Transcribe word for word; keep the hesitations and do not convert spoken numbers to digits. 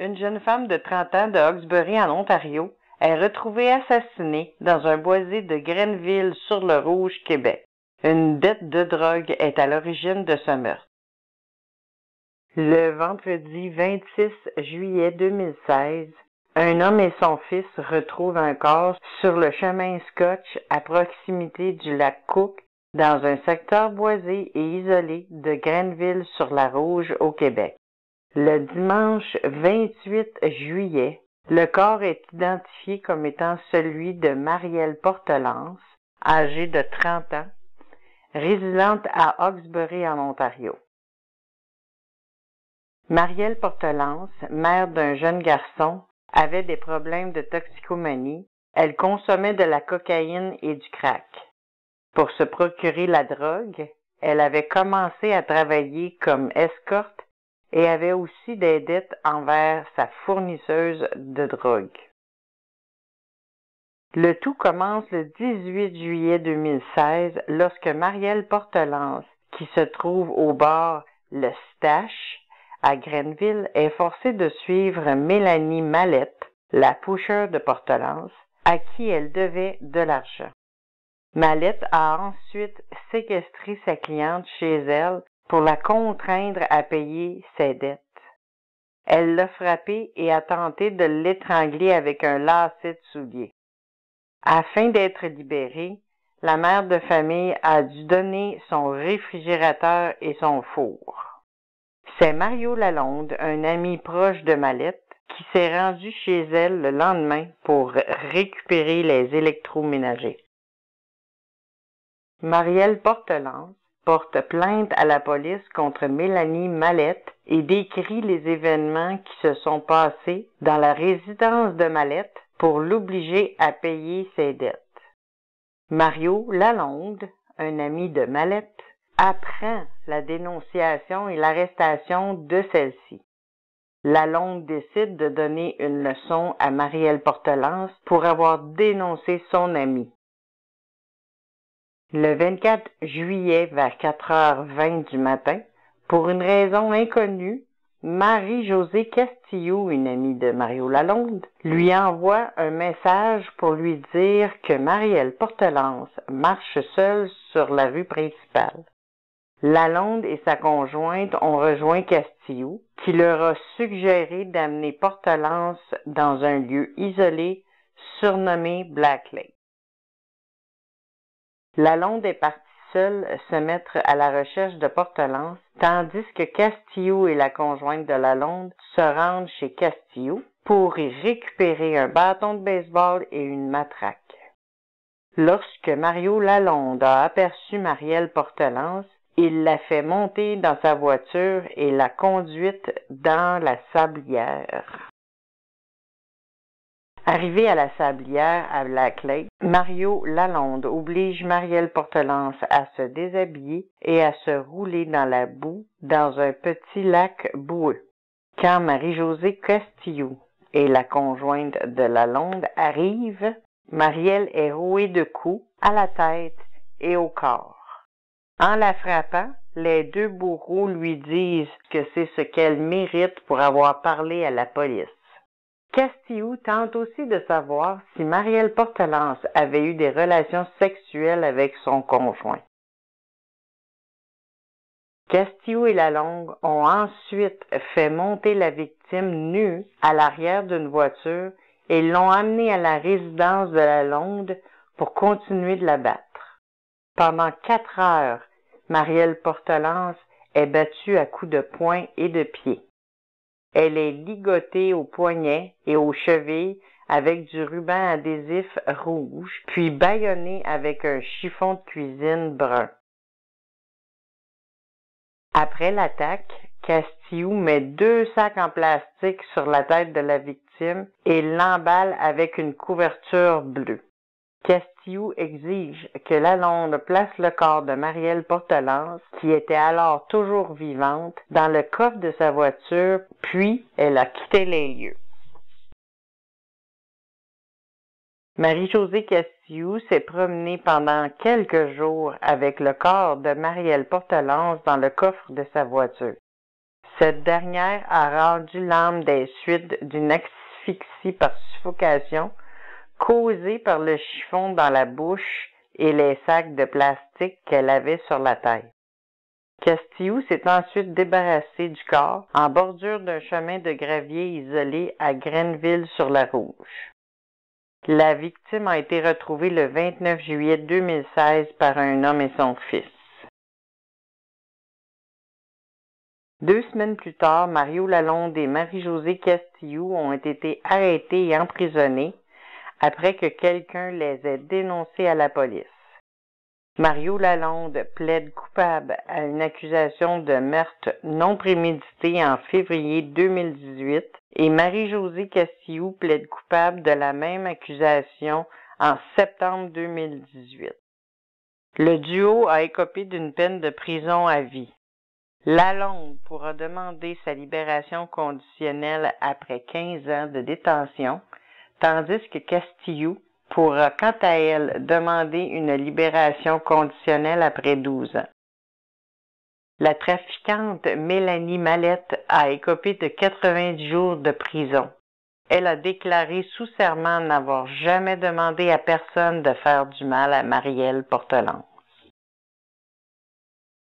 une jeune femme de trente ans de Hawkesbury en Ontario est retrouvée assassinée dans un boisé de Grenville-sur-le-Rouge, Québec. Une dette de drogue est à l'origine de ce meurtre. Le vendredi vingt-six juillet deux mille seize, un homme et son fils retrouvent un corps sur le chemin Scotch à proximité du lac Cook, dans un secteur boisé et isolé de Grenville-sur-la-Rouge au Québec. Le dimanche vingt-huit juillet, le corps est identifié comme étant celui de Marielle Portelance, âgée de trente ans, résidente à Hawkesbury en Ontario. Marielle Portelance, mère d'un jeune garçon, avait des problèmes de toxicomanie. Elle consommait de la cocaïne et du crack. Pour se procurer la drogue, elle avait commencé à travailler comme escorte et avait aussi des dettes envers sa fournisseuse de drogue. Le tout commence le dix-huit juillet deux mille seize lorsque Marielle Portelance, qui se trouve au bar Le Stash à Grenville, est forcée de suivre Mélanie Mallette, la pusher de Portelance, à qui elle devait de l'argent. Mallette a ensuite séquestré sa cliente chez elle pour la contraindre à payer ses dettes. Elle l'a frappée et a tenté de l'étrangler avec un lacet de soulier. Afin d'être libérée, la mère de famille a dû donner son réfrigérateur et son four. C'est Mario Lalonde, un ami proche de Mallette, qui s'est rendu chez elle le lendemain pour récupérer les électroménagers. Marielle Portelance porte plainte à la police contre Mélanie Mallette et décrit les événements qui se sont passés dans la résidence de Mallette pour l'obliger à payer ses dettes. Mario Lalonde, un ami de Mallette, apprend la dénonciation et l'arrestation de celle-ci. Lalonde décide de donner une leçon à Marielle Portelance pour avoir dénoncé son ami. Le vingt-quatre juillet vers quatre heures vingt du matin, pour une raison inconnue, Marie-Josée Castillo, une amie de Mario Lalonde, lui envoie un message pour lui dire que Marielle Portelance marche seule sur la rue principale. Lalonde et sa conjointe ont rejoint Castillo, qui leur a suggéré d'amener Portelance dans un lieu isolé surnommé Black Lake. Lalonde est partie seule se mettre à la recherche de Portelance, tandis que Castillo et la conjointe de Lalonde se rendent chez Castillo pour y récupérer un bâton de baseball et une matraque. Lorsque Mario Lalonde a aperçu Marielle Portelance, il l'a fait monter dans sa voiture et l'a conduite dans la sablière. Arrivé à la sablière à Black Lake, Mario Lalonde oblige Marielle Portelance à se déshabiller et à se rouler dans la boue dans un petit lac boueux. Quand Marie-Josée Castillo et la conjointe de Lalonde arrivent, Marielle est rouée de coups à la tête et au corps. En la frappant, les deux bourreaux lui disent que c'est ce qu'elle mérite pour avoir parlé à la police. Castillo tente aussi de savoir si Marielle Portelance avait eu des relations sexuelles avec son conjoint. Castillo et Lalonde ont ensuite fait monter la victime nue à l'arrière d'une voiture et l'ont amenée à la résidence de Lalonde pour continuer de la battre. Pendant quatre heures, Marielle Portelance est battue à coups de poing et de pied. Elle est ligotée aux poignets et aux chevilles avec du ruban adhésif rouge, puis bâillonnée avec un chiffon de cuisine brun. Après l'attaque, Castillo met deux sacs en plastique sur la tête de la victime et l'emballe avec une couverture bleue. Castillo exige que Lalonde place le corps de Marielle Portelance, qui était alors toujours vivante, dans le coffre de sa voiture, puis elle a quitté les lieux. Marie-Josée Castillo s'est promenée pendant quelques jours avec le corps de Marielle Portelance dans le coffre de sa voiture. Cette dernière a rendu l'âme des suites d'une asphyxie par suffocation causée par le chiffon dans la bouche et les sacs de plastique qu'elle avait sur la tête. Castilloux s'est ensuite débarrassé du corps en bordure d'un chemin de gravier isolé à Grenneville-sur-la-Rouge. La victime a été retrouvée le vingt-neuf juillet deux mille seize par un homme et son fils. Deux semaines plus tard, Mario Lalonde et Marie-Josée Castilloux ont été arrêtés et emprisonnés après que quelqu'un les ait dénoncés à la police. Mario Lalonde plaide coupable à une accusation de meurtre non prémédité en février deux mille dix-huit et Marie-Josée Castilloux plaide coupable de la même accusation en septembre deux mille dix-huit. Le duo a écopé d'une peine de prison à vie. Lalonde pourra demander sa libération conditionnelle après quinze ans de détention, tandis que Castilloux pourra quant à elle demander une libération conditionnelle après douze ans. La trafiquante Mélanie Mallette a écopé de quatre-vingt-dix jours de prison. Elle a déclaré sous serment n'avoir jamais demandé à personne de faire du mal à Marielle Portelance.